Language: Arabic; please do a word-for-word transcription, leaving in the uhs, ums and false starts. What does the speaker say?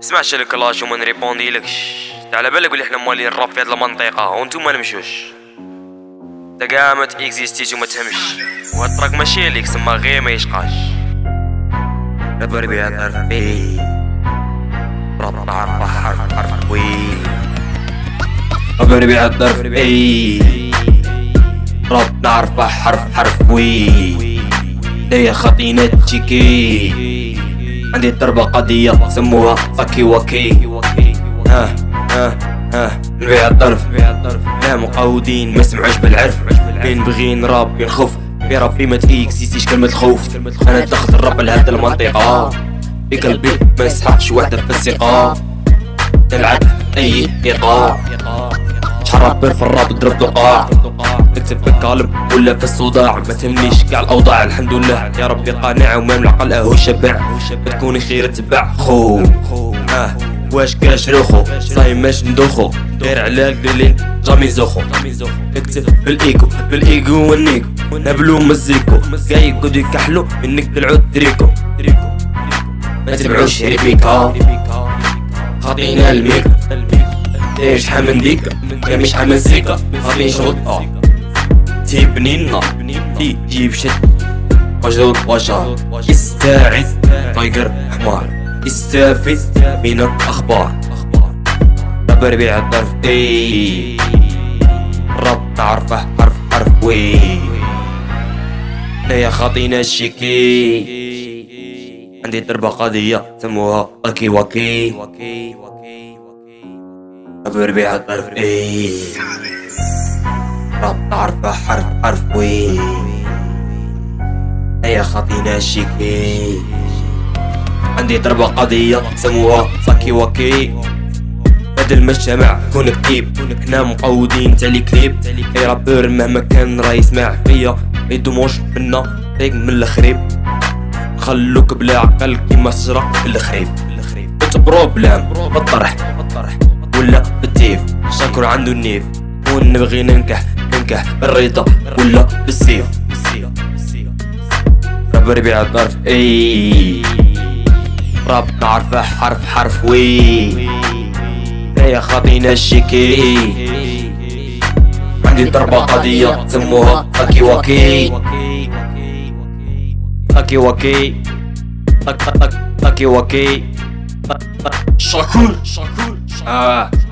سمعش لك كلاش وما نريبوندي لكش. على بالك بلي حنا مالين الراب في هاد المنطقه وانتوما نمشوش. تا كاع ما تاكزيستيش وما تهمش، وهاد الطراك ماشي ليك سما غير ما يشقاش. رابر بيع طرف بي راب عرف حرف حرف طويل. رابر بيع طرف بي راب نعرف حرف حرف طويل. دايا خطينا تشيكي عندي ضربة قضية سموها فاكي واكي. ها ها ها نبيع الطرف لا مقودين ما سمعوش بالعرف. بين بغي نراب بين خوف في ربي ما تاكزيستيش كلمة الخوف. انا دخلت الراب لهاد المنطقة في قلبي ما يسحقش وحدة في الثقة. تلعب اي ايقاع شحال رابر في الراب ضرب دقاع. نكتب في الكالم ولا في الصداع ما تهمنيش كاع الاوضاع. الحمد لله يا ربي قانع وما العقل اهو شبع. تكوني خير تبع خو اه واش كاش روخو صايم ماش ندوخو غير على القليل جامي زوخو. نكتب بالايكو بالايكو والنيكو نبلو مزيكو كاع يقعدو يكحلو منك تلعود تريكو. ما تبعوش ريبيكا خاطينا الميكا داير شحال من ديكا يا مش حمل سيكا غادي نشوط تي بنينا تي جيب شد وجود بشر يستعد طايقر حمار يستافد من الاخبار. رابر بيع الطرف اي راب تعرفه حرف حرف وي. دايا خاطينا الشيكي عندي ضربة قضية سموها واكي واكي. رابر بيع الطرف اي راب تعرفه حرف حرف وي. دايا خاطينا الشيكي عندي ضربة قضية سموها فاكي واكي. هاد المجتمع كون كتيب حنا مقودين تاع لي كليب. اي رابور مهما كان راه يسمع فيا ميدوموش منا طيق من الخريب. نخلوك بلا عقل كيما الشجرة في الخريف. كنت بروبلام بالطرح ولا بالتيف شاكر عنده النيف. ونبغي ننكح ننكح بالريطة ولا بالسيف. رابر بيع الطرف اي راب نعرفه حرف حرف وي. دايا خاطينا الشيكي عندي ضربة قضية سموها فاكي واكي. فاكي واكي فاكي واكي شاكور. آه